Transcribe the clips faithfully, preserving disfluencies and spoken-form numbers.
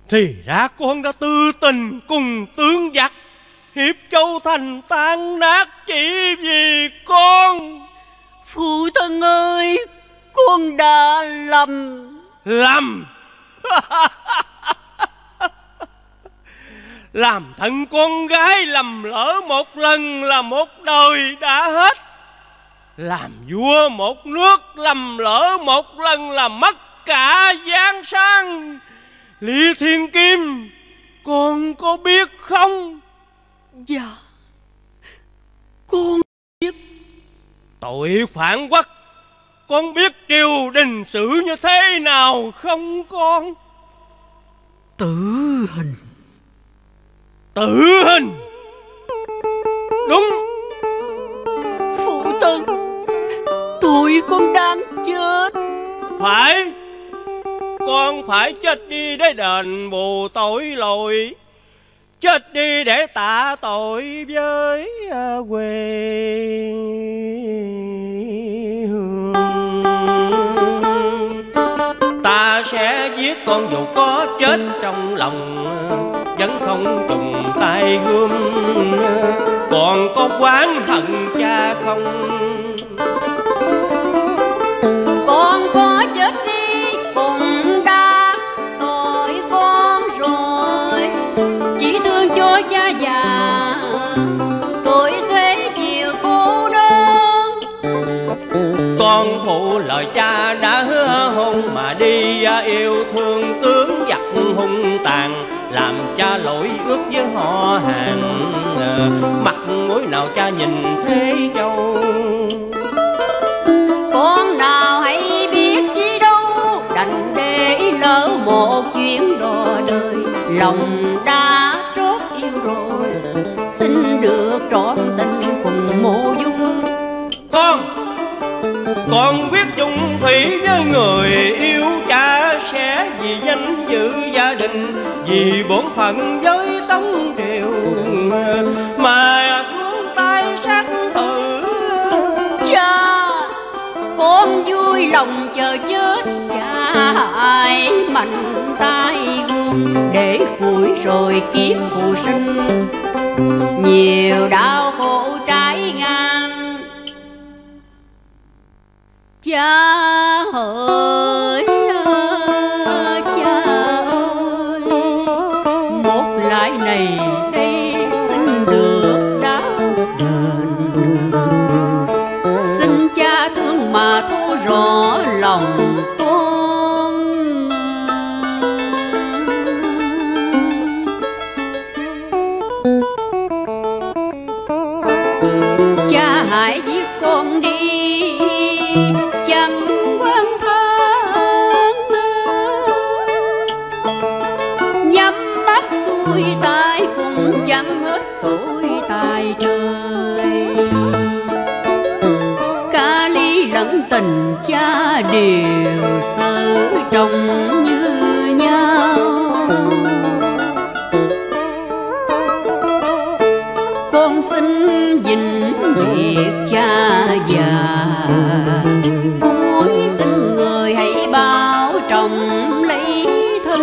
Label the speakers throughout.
Speaker 1: Thì ra con đã tư tình cùng tướng giặc, hiệp châu thành tan nát chỉ vì con.
Speaker 2: Phụ thân ơi, con đã lầm.
Speaker 1: Lầm? Làm thân con gái lầm lỡ một lần là một đời đã hết. Làm vua một nước lầm lỡ một lần là mất cả giang sang. Lý Thiên Kim, con có biết không?
Speaker 2: Dạ, con biết.
Speaker 1: Tội phản quốc, con biết triều đình xử như thế nào không con?
Speaker 2: Tử hình.
Speaker 1: Tử hình? Đúng.
Speaker 2: Phụ thân, tụi con đang chết.
Speaker 1: Phải, con phải chết đi để đền bù tội lỗi, chết đi để tạ tội với quê hương. Ta sẽ giết con dù có chết trong lòng, vẫn không trùng tay gươm. Còn có oán hận cha không?
Speaker 2: Con có chết đi cũng đã tội con rồi. Chỉ thương cho cha già, tội sẽ chịu cô đơn.
Speaker 1: Con phụ lời cha đã hứa hôn mà đi, yêu thương tướng giặc hung tàn, làm cha lỗi ước với họ hàng. Mặt mũi nào cha nhìn thế châu?
Speaker 2: Con nào hay biết chi đâu, đành để lỡ một chuyến đò đời. Lòng đã trót yêu rồi, xin được trọn tình cùng Mộ Dung.
Speaker 1: Con, con quyết chung thủy với người yêu. Cha sẽ vì danh dự gia đình, vì bổn phận với Tống triều mà xuống tay sát tử.
Speaker 2: Cha, con vui lòng chờ chết. Cha hãy mạnh tay gươm để phủi rồi kiếp phụ sinh, nhiều đau khổ trái ngang. Cha ơi, cha ơi, một lại này đây xin được đáp đền. Xin cha thương mà thu rõ lòng con. Cha hãy giết con đi, chẳng quan than. Nhắm mắt xuôi tai cũng chẳng hết tội tài trời. Cả lý lẫn tình cha đều sở trọng như nhau. Con xin vĩnh biệt cha già, cuối xin người hãy bảo trọng lấy thân.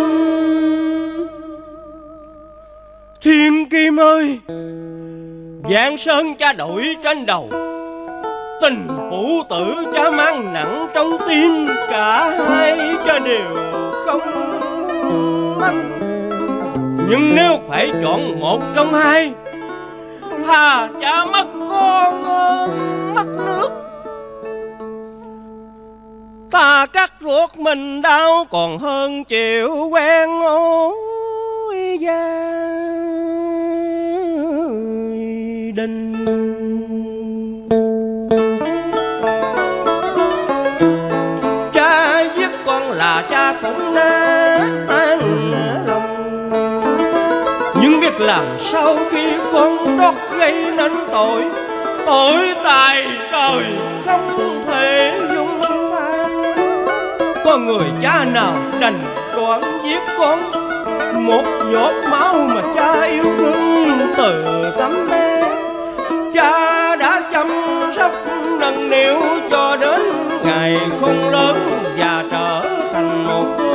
Speaker 1: Thiên Kim ơi, Giang Sơn cha đội trên đầu, tình phụ tử cha mang nặng trong tim. Cả hai cha đều không mang, nhưng nếu phải chọn một trong hai, thà cha mất con mất nước. Ta cắt ruột mình đau còn hơn chịu quen ôi gia đình. Cha giết con là cha cũng nát tan lòng, nhưng biết làm sao khi con trót gây nên tội. Tội tài trời không thể dung tha. Có người cha nào đành đoán giết con, một giọt máu mà cha yêu thương từ tấm bé. Cha đã chăm sóc nâng niu cho đến ngày khôn lớn và trở thành một